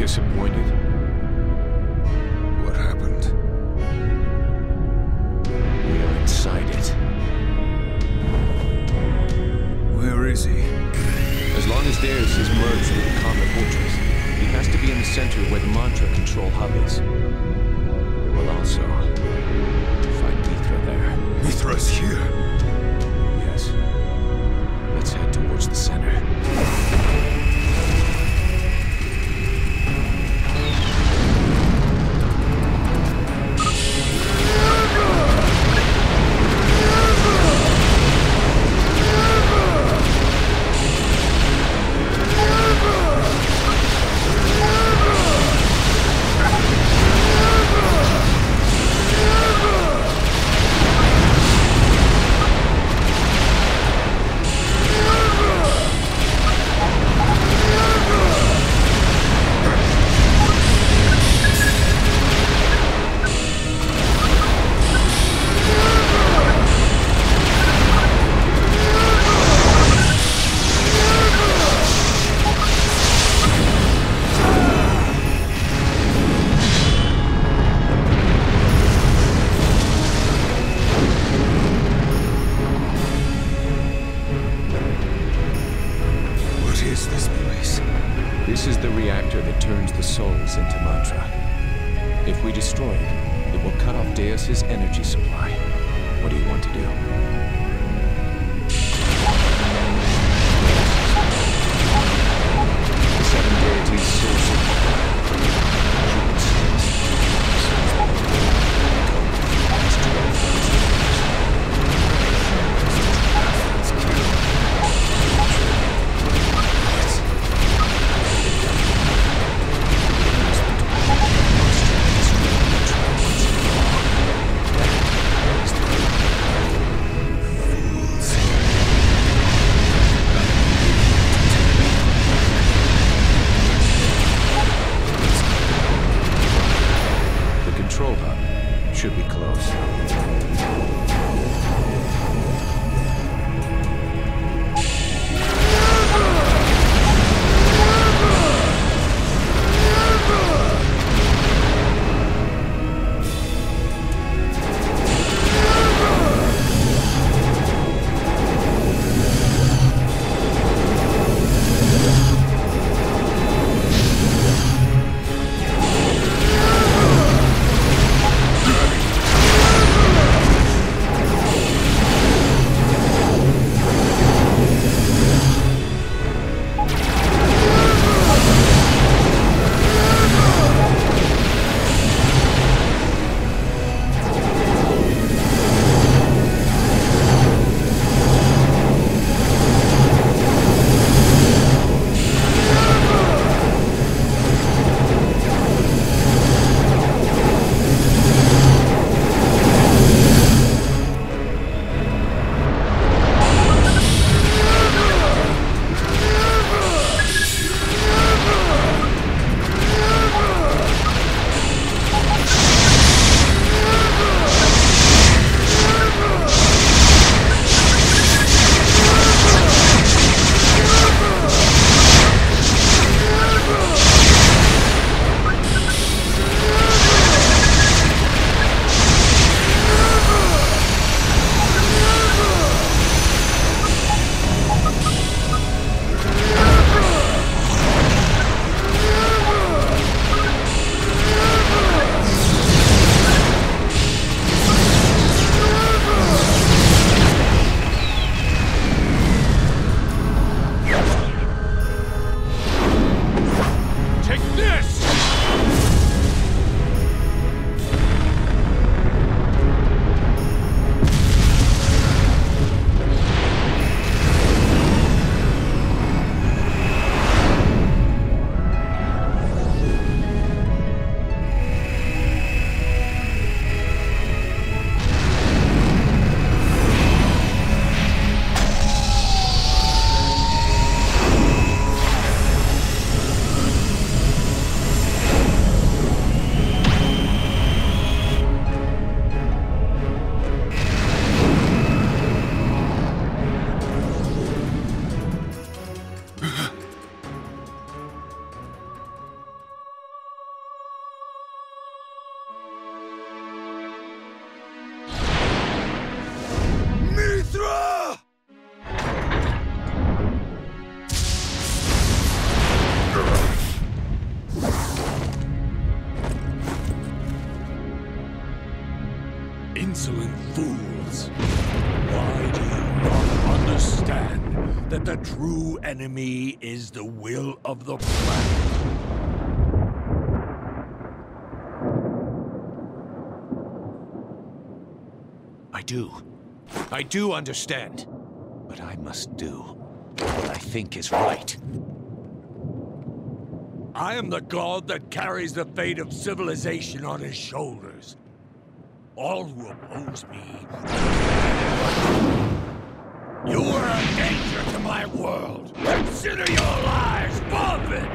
disappointed? What happened? We are inside it. Where is he? As long as Deus is merged with the Kama Fortress, he has to be in the center where the Mantra control hub is. We'll also find Mithra there. Mithra's here. Yes. Let's head towards the center. This is the reactor that turns the souls into Mantra. If we destroy it, it will cut off Deus's energy supply. What do you want to do? The seven deities' source of human souls. Insolent fools! Why do you not understand that the true enemy is the will of the planet? I do understand. But I must do what I think is right. I am the god that carries the fate of civilization on his shoulders. All who oppose me... You are a danger to my world! Consider your lives forfeit!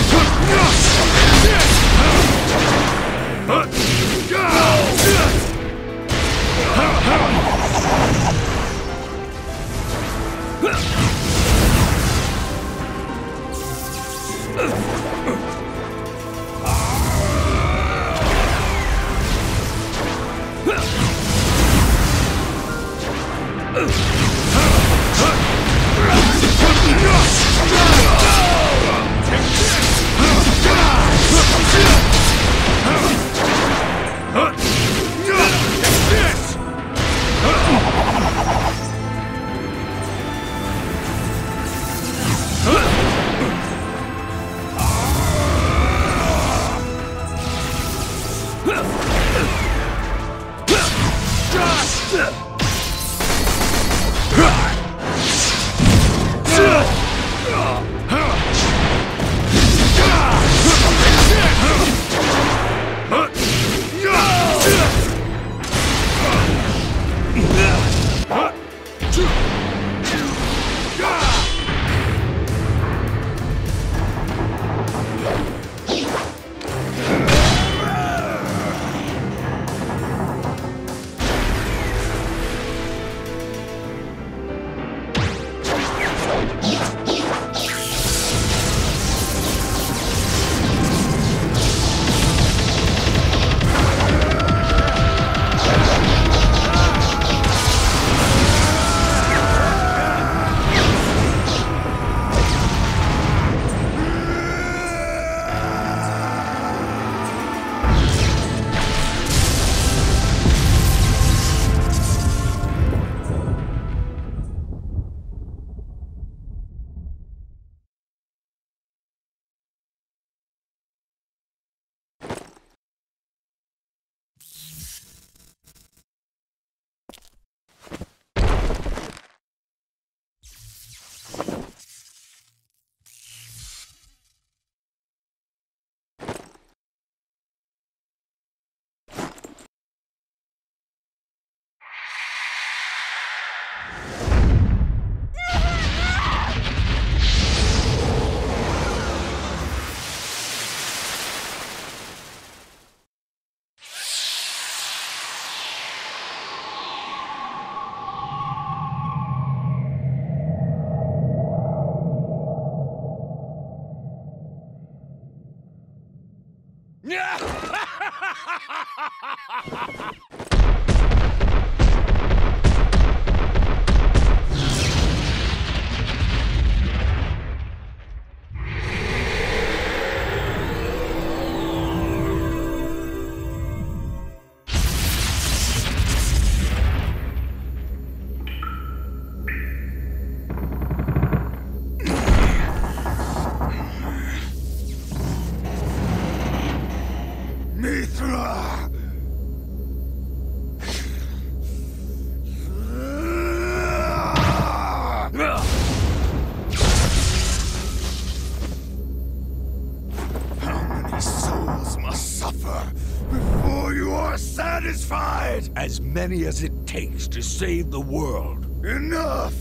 As many as it takes to save the world. Enough!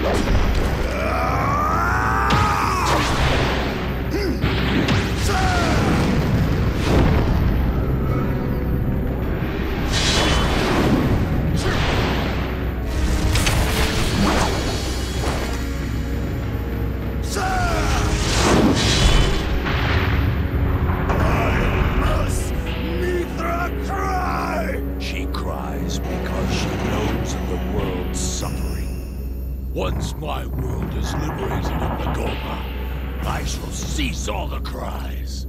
Once my world is liberated in the Goma, I shall cease all the cries.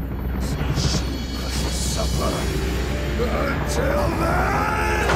Suffer until then!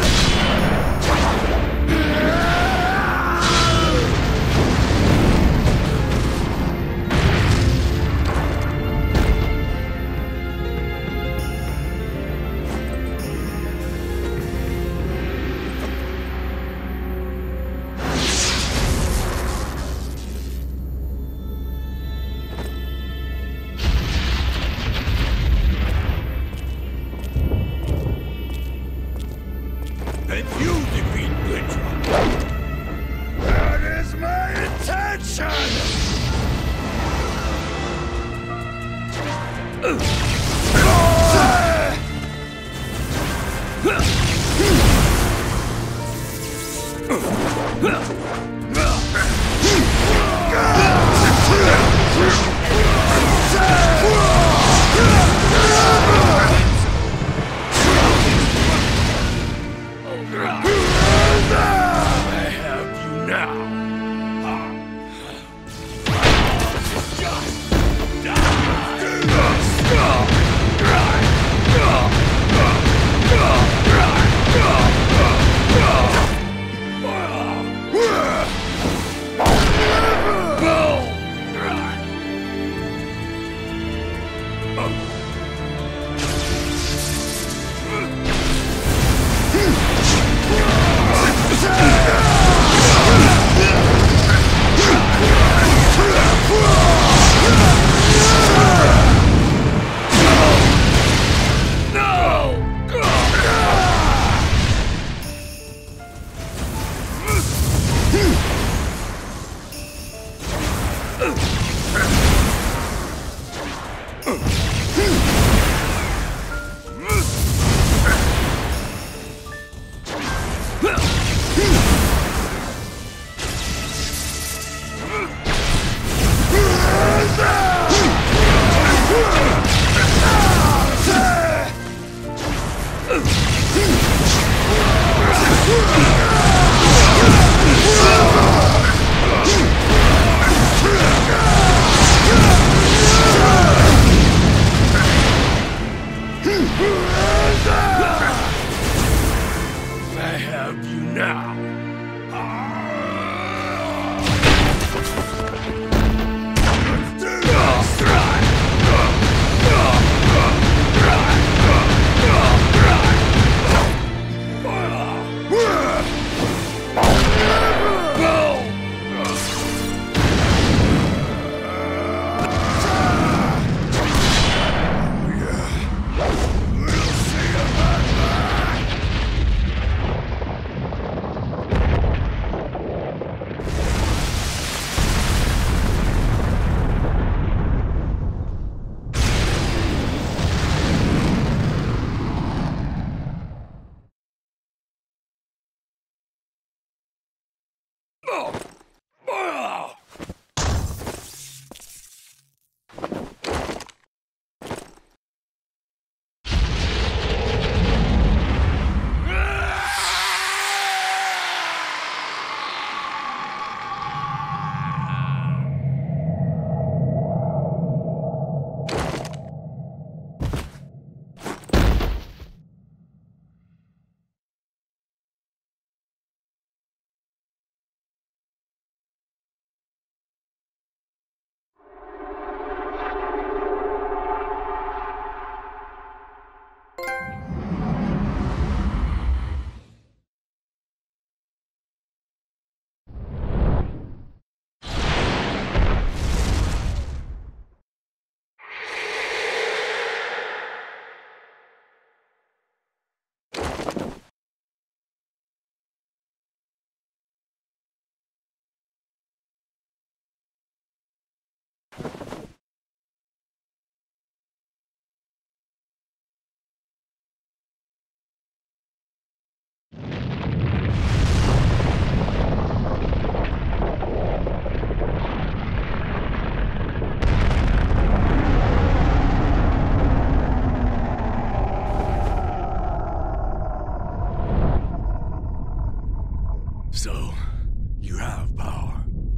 So, you have power.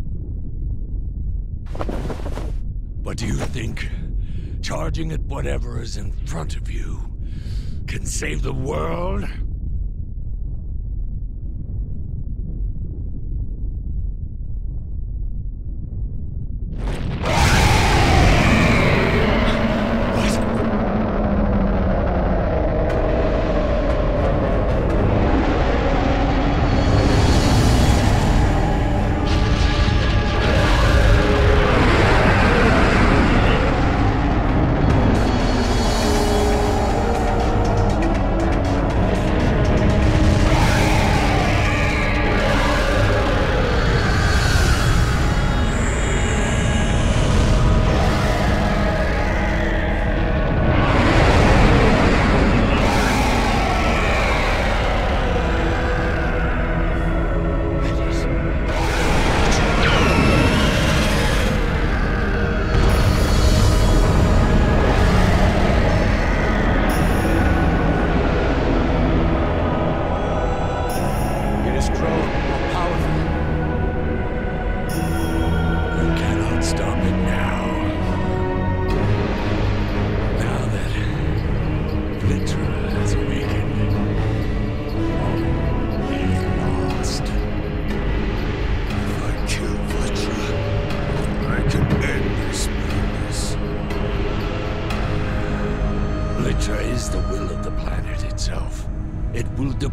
But do you think charging at whatever is in front of you can save the world?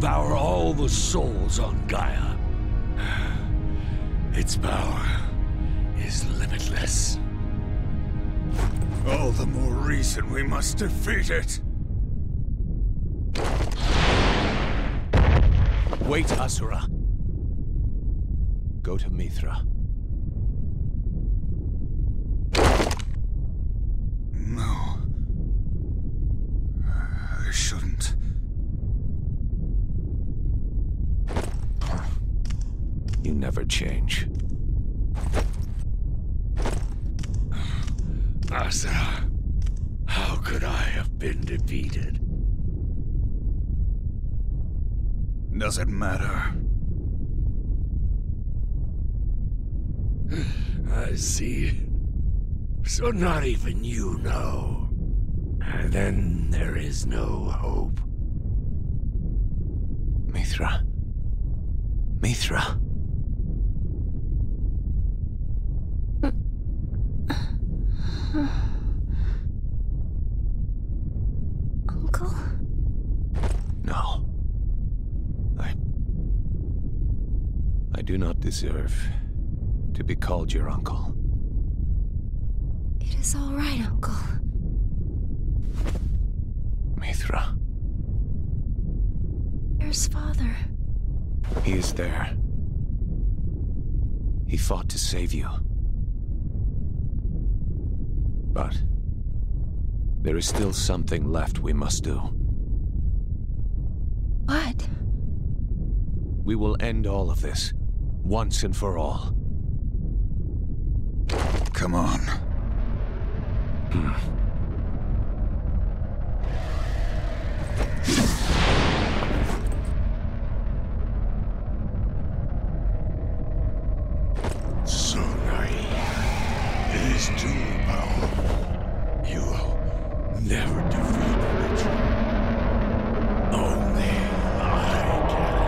devour all the souls on Gaia. Its power is limitless. All the more reason we must defeat it. Wait, Asura. Go to Mithra. No. I shouldn't. You never change. Asura, how could I have been defeated? Doesn't matter. I see. So not even you know. Then there is no hope. Mithra. Mithra. Uncle? No. I do not deserve to be called your uncle. It is all right, Uncle. Mithra. Where's Father? He is there. He fought to save you. But there is still something left we must do. What? We will end all of this, once and for all. Come on. So naive. It is too powerful. You will never defeat Richard. Only I can.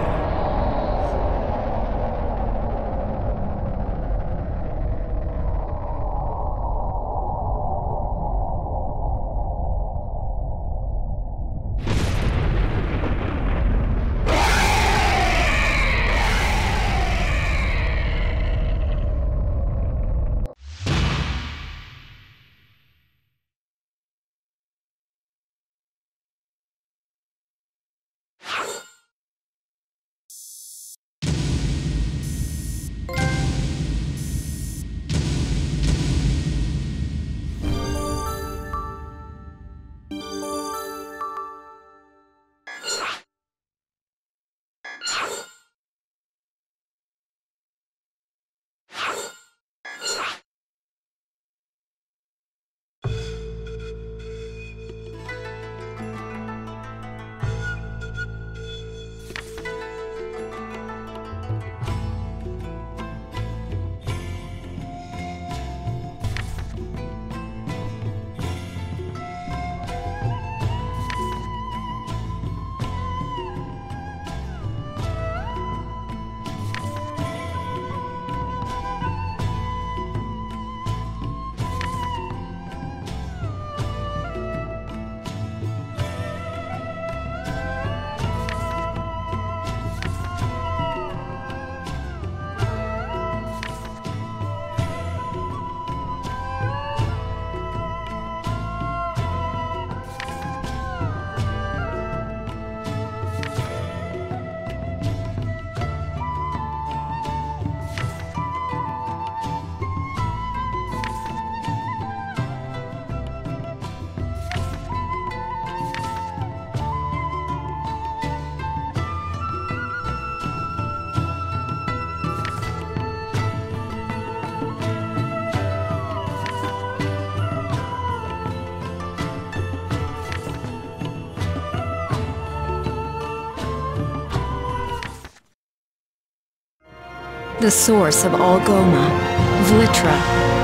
The source of all Goma, Vlitra,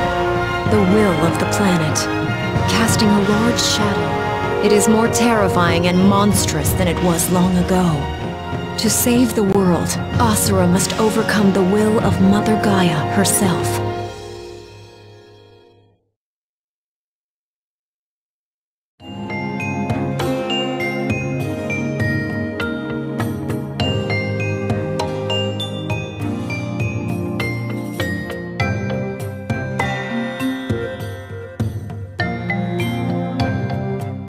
the will of the planet, casting a large shadow. It is more terrifying and monstrous than it was long ago. To save the world, Asura must overcome the will of Mother Gaia herself.